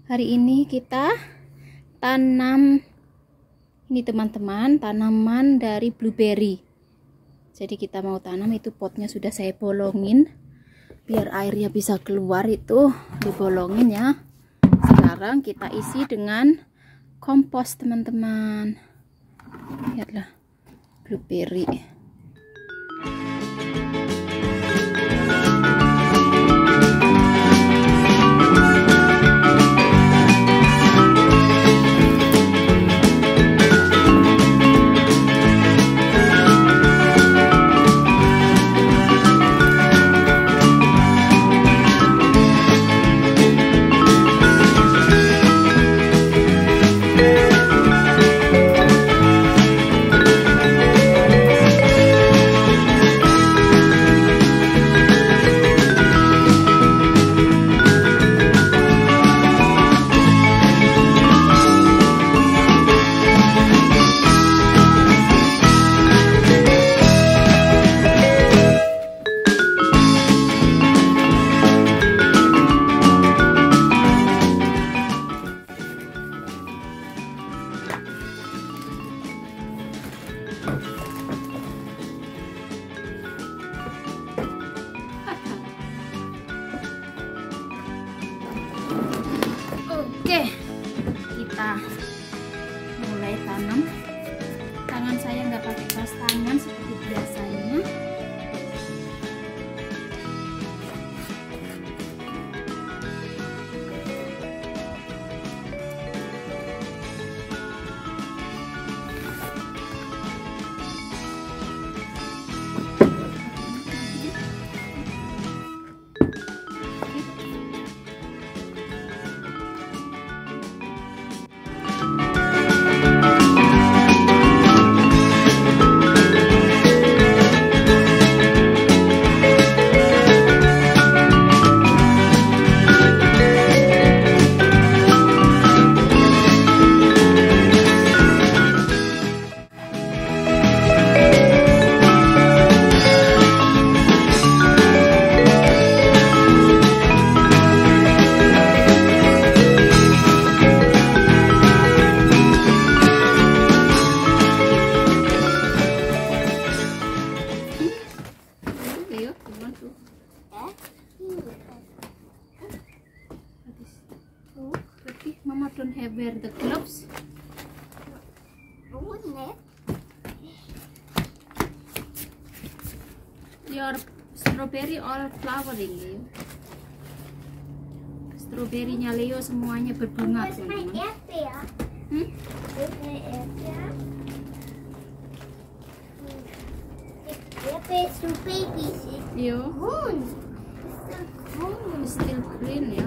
Hari ini kita tanam ini teman-teman, tanaman dari blueberry. Jadi kita mau tanam, itu potnya sudah saya bolongin biar airnya bisa keluar, itu dibolongin ya. Sekarang kita isi dengan kompos teman-teman. Lihatlah blueberry. Oke, kita mulai tanam. Tangan saya nggak pakai kas tangan seperti biasanya. Mama don't have wear the gloves. Your strawberry all flowering, Leo. Strawberry-nya Leo semuanya berbunga, teman-teman. Still green, ya.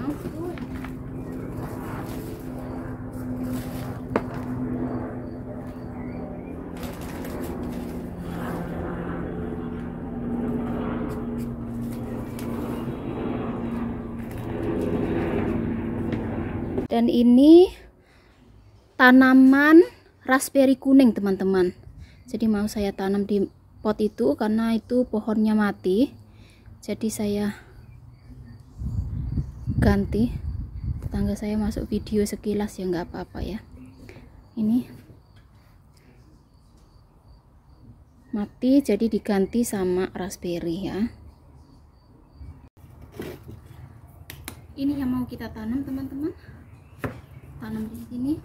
Dan ini tanaman raspberry kuning, teman-teman. Jadi mau saya tanam di pot itu karena itu pohonnya mati. Jadi saya ganti. Tetangga saya masuk video sekilas, ya nggak apa-apa ya. Ini mati, jadi diganti sama raspberry ya. Ini yang mau kita tanam, teman-teman. Tanam di sini.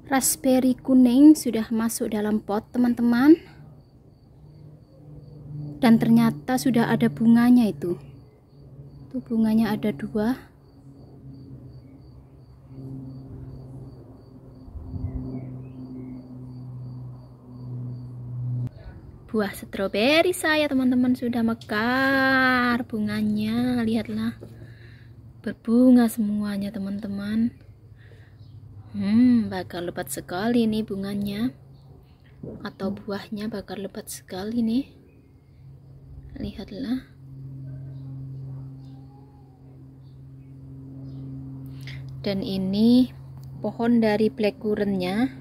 Raspberry kuning sudah masuk dalam pot, teman-teman. Dan ternyata sudah ada bunganya itu. Tuh bunganya ada 2. Buah stroberi saya, teman-teman, sudah mekar bunganya. Lihatlah, berbunga semuanya, teman-teman. Bakal lebat sekali nih bunganya, atau buahnya bakal lebat sekali nih. Lihatlah. Dan ini pohon dari blackcurrant-nya.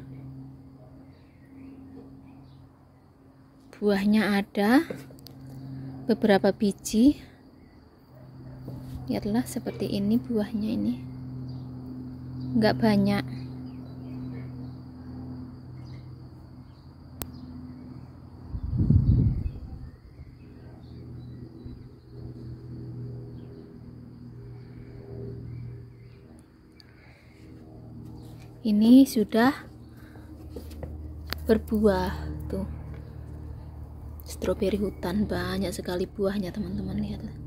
Buahnya ada beberapa biji. Lihatlah, seperti ini buahnya ini. Enggak banyak. Ini sudah berbuah tuh. Stroberi hutan, banyak sekali buahnya, teman-teman. Lihatlah.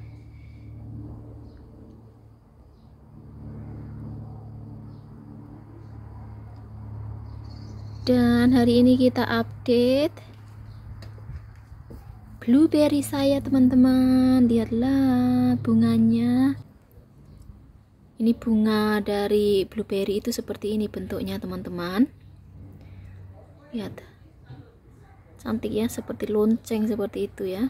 Dan hari ini kita update blueberry saya, teman-teman. Lihatlah bunganya. Ini bunga dari blueberry itu seperti ini bentuknya, teman-teman. Lihat, cantik ya, seperti lonceng seperti itu ya.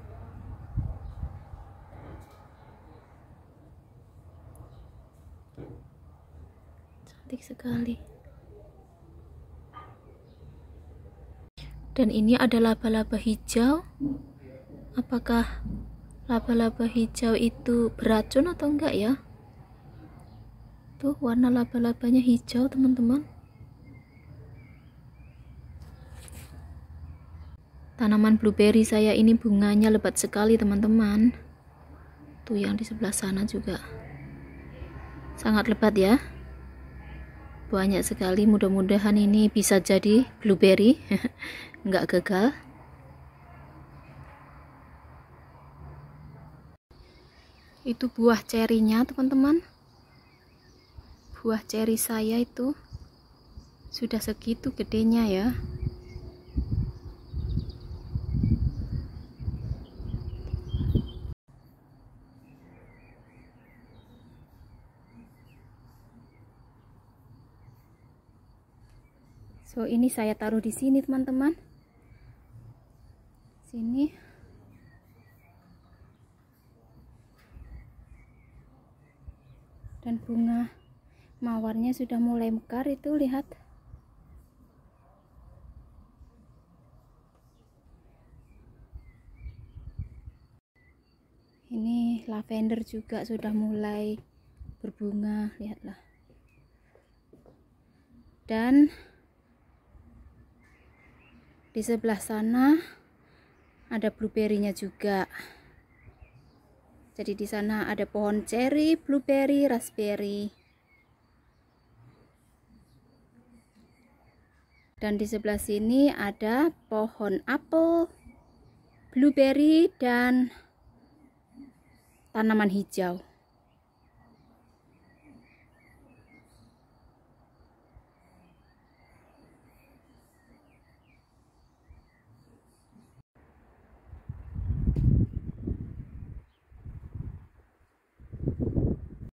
Cantik sekali. Dan ini ada laba-laba hijau. Apakah laba-laba hijau itu beracun atau enggak ya? Tuh warna laba-labanya hijau, teman-teman. Tanaman blueberry saya ini bunganya lebat sekali, teman-teman. Tuh yang di sebelah sana juga sangat lebat ya. Banyak sekali, mudah-mudahan ini bisa jadi blueberry. Nggak gagal. Itu buah cerinya, teman-teman. Buah ceri saya itu sudah segitu gedenya ya. So ini saya taruh di sini, teman-teman. Sini. Dan bunga mawarnya sudah mulai mekar itu, lihat. Ini lavender juga sudah mulai berbunga, lihatlah. Dan di sebelah sana ada blueberry-nya juga. Jadi di sana ada pohon ceri, blueberry, raspberry. Dan di sebelah sini ada pohon apel, blueberry, dan tanaman hijau.